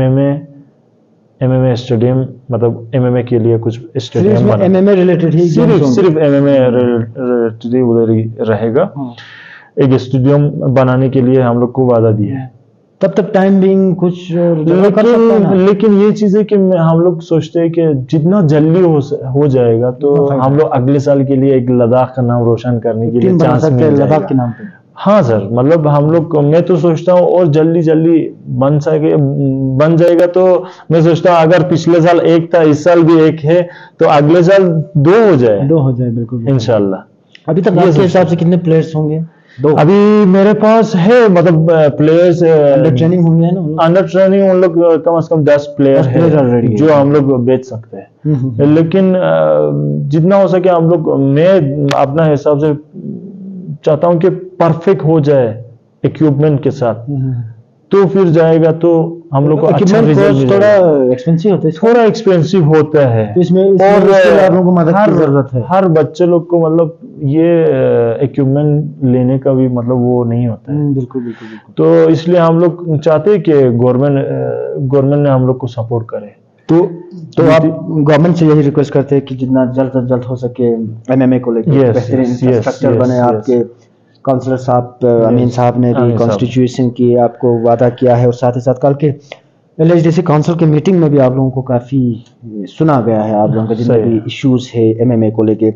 MMA स्टेडियम, मतलब MMA के लिए कुछ स्टेडियम बना, MMA रिलेटेड ही, सिर्फ MMA रिलेटेड उधर ही रहेगा। एक स्टेडियम बनाने के लिए हम लोग को वादा दिया है।
तब तक टाइम बिंग कुछ
लेकिन ये चीज है कि हम लोग सोचते हैं कि जितना जल्दी हो जाएगा तो हम लोग अगले साल के लिए एक लद्दाख का नाम रोशन करने के लिए चांस मिल जाएगा लद्दाख के नाम पे। हाँ सर, मतलब हम लोग, मैं तो सोचता हूँ और जल्दी बन जाएगा। तो मैं सोचता हूँ अगर पिछले साल एक था, इस साल भी एक है, तो अगले साल दो हो जाए बिल्कुल इंशाल्लाह।
अभी तक आपके हिसाब से कितने प्लेयर्स होंगे?
अभी मेरे पास है मतलब प्लेयर्स
अंडर ट्रेनिंग होंगे ना,
अंडर ट्रेनिंग उन लोग कम से कम 10 प्लेयर है जो हम लोग बेच सकते हैं। लेकिन जितना हो सके हम लोग, मैं अपना हिसाब से चाहता हूं कि परफेक्ट हो जाए इक्विपमेंट के साथ, तो फिर जाएगा तो हम लोग को अच्छा रिजल्ट।
थोड़ा एक्सपेंसिव होता है,
थोड़ा एक्सपेंसिव होता है,
तो इसमें और को मदद की जरूरत है।
हर बच्चे लोग को मतलब ये इक्विपमेंट लेने का भी मतलब वो नहीं होता है।
बिल्कुल।
तो इसलिए हम लोग चाहते हैं कि गवर्नमेंट ने हम लोग को सपोर्ट करे।
तो आप गवर्नमेंट से यही रिक्वेस्ट करते हैं कि जितना जल्द से जल्द हो सके MMA को लेकर बेहतरीन इंफ्रास्ट्रक्चर बने। आपके काउंसलर साहब अमीन साहब ने भी कॉन्स्टिट्यूशन की आपको वादा किया है, और साथ ही साथ कल के LHDC काउंसिल के मीटिंग में भी आप लोगों को काफी सुना गया है, आप लोगों के जितने भी इश्यूज है MMA को लेके।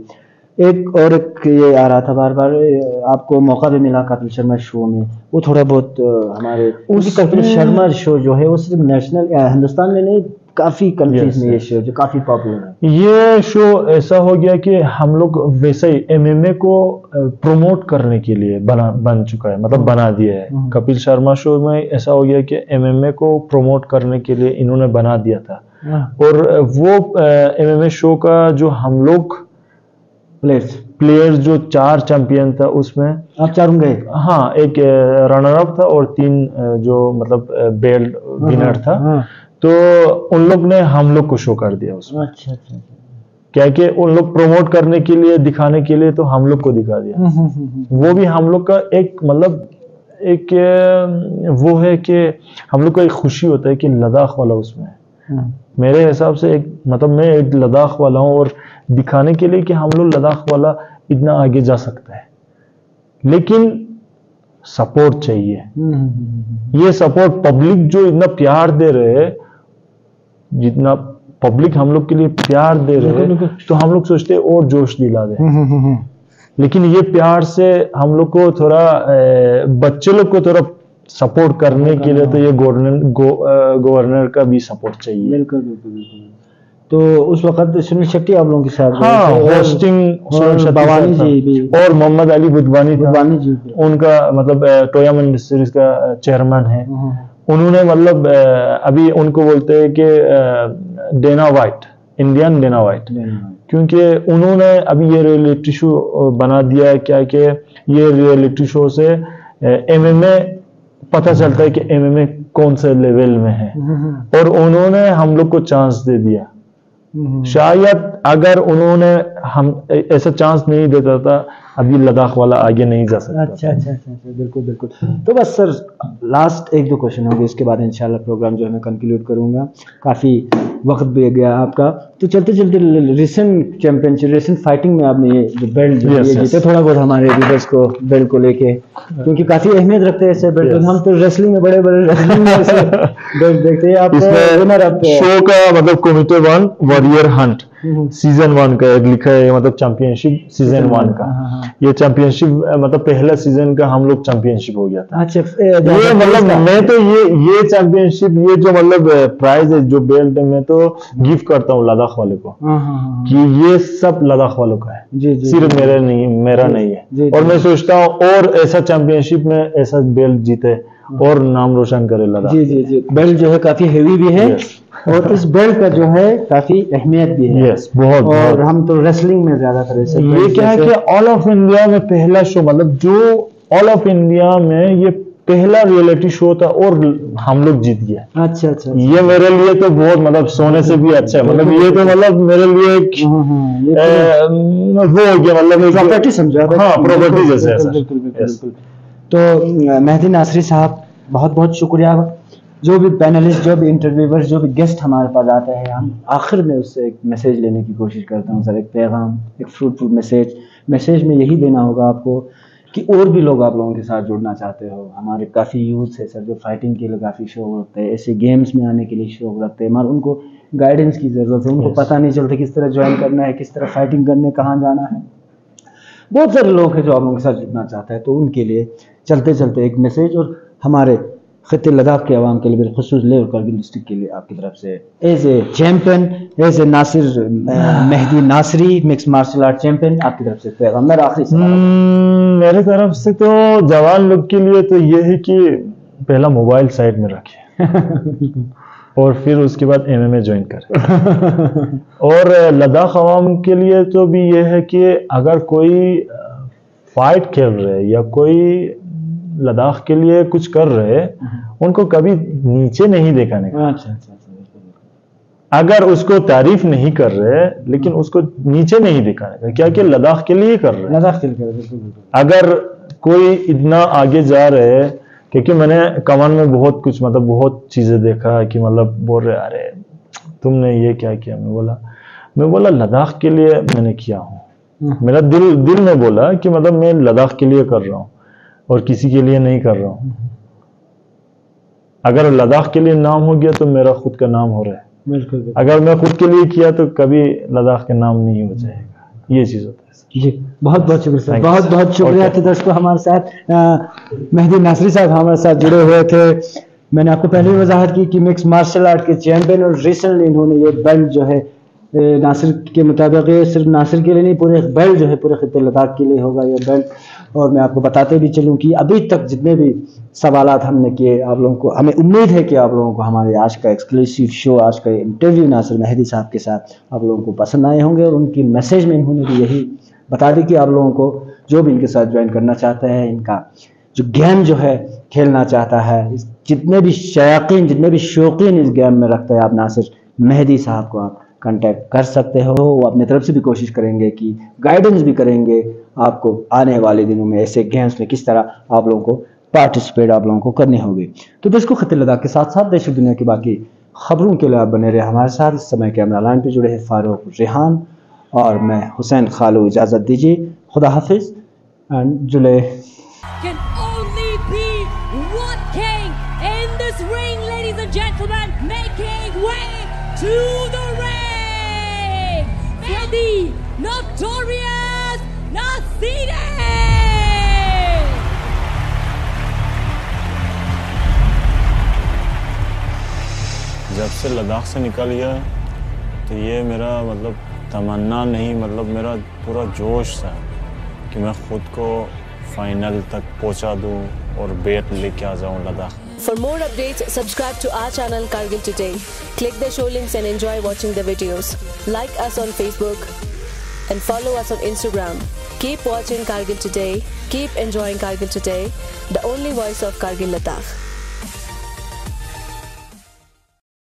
एक ये आ रहा था बार आपको मौका भी मिला कपिल शर्मा शो में, वो थोड़ा बहुत हमारे कपिल शर्मा शो जो है वो सिर्फ नेशनल हिंदुस्तान में नहीं, काफी कंट्रीज में ये शो जो काफी पॉपुलर है।
ये शो ऐसा हो गया कि हम लोग वैसे ही MMA को प्रमोट करने के लिए बन चुका है, मतलब बना दिया है। कपिल शर्मा शो में ऐसा हो गया कि MMA को प्रमोट करने के लिए इन्होंने बना दिया था। और वो MMA शो का जो हम लोग प्लेयर्स जो 4 चैंपियन था, उसमें
आप 4 गए?
हाँ, एक रनर अप था और 3 जो मतलब बेल्ट विनर था। तो उन लोग ने हम लोग को शो कर दिया उसमें।
अच्छा।
क्या कि उन लोग प्रमोट करने के लिए, दिखाने के लिए, तो हम लोग को दिखा दिया। वो भी हम लोग का एक मतलब एक वो है कि हम लोग को एक खुशी होता है कि लद्दाख वाला उसमें है। मेरे हिसाब से एक मतलब मैं एक लद्दाख वाला हूँ और दिखाने के लिए कि हम लोग लद्दाख वाला इतना आगे जा सकता है, लेकिन सपोर्ट चाहिए। ये सपोर्ट पब्लिक जो इतना प्यार दे रहे हैं, जितना पब्लिक हम लोग के लिए प्यार दे रहे हैं, तो हम लोग सोचते हैं और जोश दिला दे। लेकिन ये प्यार से हम लोग को थोड़ा बच्चे लोग को थोड़ा सपोर्ट करने के लिए तो ये गवर्नर का भी सपोर्ट चाहिए।
बिल्कुल बिल्कुल बिल्कुल। तो उस वक्त सुनील शेट्टी आप लोगों के साथ
हाँ, होस्टिंग भवानी जी भी और मोहम्मद अली बुधवानी जी, उनका मतलब टोयम इंडस्ट्रीज का चेयरमैन है। उन्होंने मतलब अभी उनको बोलते हैं कि Dana White, Indian Dana White, क्योंकि उन्होंने अभी ये रियलिटी शो बना दिया है क्या कि ये रियलिटी शो से MMA पता चलता है कि MMA कौन से लेवल में है, और उन्होंने हम लोग को चांस दे दिया। शायद अगर उन्होंने हम ऐसा चांस नहीं देता था, अभी लद्दाख वाला आगे नहीं जा सकता।
अच्छा, बिल्कुल बिल्कुल। तो बस सर लास्ट 1-2 क्वेश्चन होंगे, इसके बाद इंशाल्लाह प्रोग्राम जो है मैं कंक्लूड करूंगा, काफ़ी वक्त भी गया आपका। तो चलते चलते रिसेंट चैंपियनशिप, रिसेंट फाइटिंग में आपने ये जो बेल्ट जो ये जीते, थोड़ा बहुत हमारे व्यूअर्स को बेल्ट को लेके, क्योंकि काफ़ी अहमियत रखते हैं ऐसे बेल्ट। हम तो रेसलिंग में बड़े रेसलिंग में ऐसे बेल्ट देखते हैं। आप विनर आप
शो का मतलब कमिटी 1 वॉरियर हंट सीजन 1 का लिखा है, मतलब चैंपियनशिप सीजन 1 का। ये चैंपियनशिप मतलब पहला सीजन का हम लोग चैंपियनशिप हो गया था।
अच्छा,
ये मतलब मैं तो ये चैंपियनशिप, ये जो मतलब प्राइज है, जो बेल्ट है, मैं तो गिफ्ट करता हूँ लद्दाख वाले को, कि ये सब लद्दाख वालों का है, सिर्फ मेरा नहीं है। और मैं सोचता हूँ और ऐसा चैंपियनशिप में ऐसा बेल्ट जीते और नाम रोशन करे लद्दाख।
जी। बेल्ट जो है काफी हेवी भी है, और इस बेल्ट का जो है काफी अहमियत भी है।
बहुत।
और हम तो रेसलिंग में ज्यादातर
ये क्या है कि ऑल ऑफ इंडिया में पहला शो, मतलब जो ऑल ऑफ इंडिया में ये पहला रियलिटी शो था और हम लोग जीत गए।
अच्छा।
ये मेरे लिए तो बहुत मतलब सोने से भी अच्छा है। मतलब ये तो मतलब मेरे लिए वो हो गया, मतलब
प्रॉपर्टी समझा।
हाँ, प्रॉपर्टी जैसे।
बिल्कुल। तो मेहदी नासरी साहब, बहुत बहुत शुक्रिया। जो भी पैनलिस्ट, जो भी इंटरव्यूअर, जो भी गेस्ट हमारे पास आते हैं, हम आखिर में उससे एक मैसेज लेने की कोशिश करता हूँ सर, एक पैगाम, एक फ्रूटफुल मैसेज में यही देना होगा आपको कि और भी लोग आप लोगों के साथ जुड़ना चाहते हो। हमारे काफ़ी यूथ है सर जो फाइटिंग के लिए काफ़ी शौक रखते हैं, ऐसे गेम्स में आने के लिए शौक रखते हैं, मगर उनको गाइडेंस की ज़रूरत है। उनको पता नहीं चलता किस तरह ज्वाइन करना है, किस तरह फाइटिंग करने, कहाँ जाना है। बहुत सारे लोग हैं जो आप लोगों के साथ जुड़ना चाहते हैं। तो उनके लिए चलते चलते एक मैसेज, और हमारे खित्ते लद्दाख के अवाम के लिए, बिलखुसूस लेह और करगिल डिस्ट्रिक्ट के लिए आपकी तरफ से as a champion, as a Nasir Mehdi Nasri mix martial art champion, आपकी तरफ से पैगाम। मेरा आखिरी सवाल
मेरे तरफ से तो जवान लोग के लिए तो ये है कि पहला मोबाइल साइड में रखें और फिर उसके बाद MMA ज्वाइन करें। और लद्दाख अवाम के लिए तो भी ये है कि अगर कोई फाइट खेल रहे या कोई लद्दाख के लिए कुछ कर रहे, उनको कभी नीचे नहीं दिखाने का।
अच्छा।
अगर उसको तारीफ नहीं कर रहे, लेकिन उसको नीचे नहीं दिखाने का, क्या कि लद्दाख के लिए कर रहे,
लद्दाख के लिए कर रहे।
अगर कोई इतना आगे जा रहे है, क्योंकि मैंने कमान में बहुत कुछ मतलब बहुत चीजें देखा कि मतलब बोल रहे अरे तुमने ये क्या किया। मैं बोला लद्दाख के लिए मैंने किया हूँ। मेरा दिल में बोला कि मतलब मैं लद्दाख के लिए कर रहा हूँ और किसी के लिए नहीं कर रहा हूँ। अगर लद्दाख के लिए नाम हो गया तो मेरा खुद का नाम हो रहा है।
बिल्कुल।
अगर मैं खुद के लिए किया तो कभी लद्दाख का नाम नहीं हो जाएगा। ये चीज होता है।
जी बहुत बहुत शुक्रिया सर, बहुत बहुत शुक्रिया। तो दोस्तों हमारे साथ मेहदी नासरी साहब हमारे साथ जुड़े हुए थे। मैंने आपको पहले ही वजाहत की कि मिक्स मार्शल आर्ट के चैंपियन, और रिसेंटली इन्होंने ये बेल्ट जो है नासिर के मुताबिक ये सिर्फ नासिर के लिए नहीं, पूरे बेल्ट जो है पूरे खित्ते लद्दाख के लिए होगा ये बेल्ट। और मैं आपको बताते भी चलूं कि अभी तक जितने भी सवालात हमने किए, आप लोगों को, हमें उम्मीद है कि आप लोगों को हमारे आज का एक्सक्लूसिव शो, आज का इंटरव्यू नासिर मेहदी साहब के साथ आप लोगों को पसंद आए होंगे। और उनकी मैसेज में इन्होंने भी यही बता दी कि आप लोगों को जो भी इनके साथ ज्वाइन करना चाहते हैं, इनका जो गेम जो है खेलना चाहता है, जितने भी शौकीन, जितने भी शौकीन इस गेम में रखते हैं, आप नासिर मेहदी साहब को आप कांटेक्ट कर सकते हो। वो अपनी तरफ से भी कोशिश करेंगे कि गाइडेंस भी करेंगे आपको आने वाले दिनों में ऐसे गेम्स में किस तरह आप लोगों को पार्टिसिपेट आप लोगों को करने होंगे। तो दोस्तों, खत लद्दाख के साथ साथ देश और दुनिया की बाकी खबरों के लिए आप बने रहे हमारे साथ। इस समय कैमरा लाइन पे जुड़े हैं फारूक रेहान और मैं हुसैन खालू। इजाज़त दीजिए, खुदा हाफिज एंड जुले।
Can only be one king in this ring, ladies and gentlemen, making way to the ring for the notorious Nasiri.
जब से लद्दाख से निकल गया तो ये मेरा मतलब तमन्ना नहीं, मतलब मेरा पूरा जोश था कि मैं खुद को फाइनल तक पहुंचा दूं और बेल्ट लेके आ जाऊं Ladakh.
For more updates, subscribe to our channel Kargil Today. Click the show links and enjoy watching the videos. Like us on Facebook and follow us on Instagram. Keep watching Kargil Today. Keep enjoying Kargil Today, the only voice of Kargil Ladakh.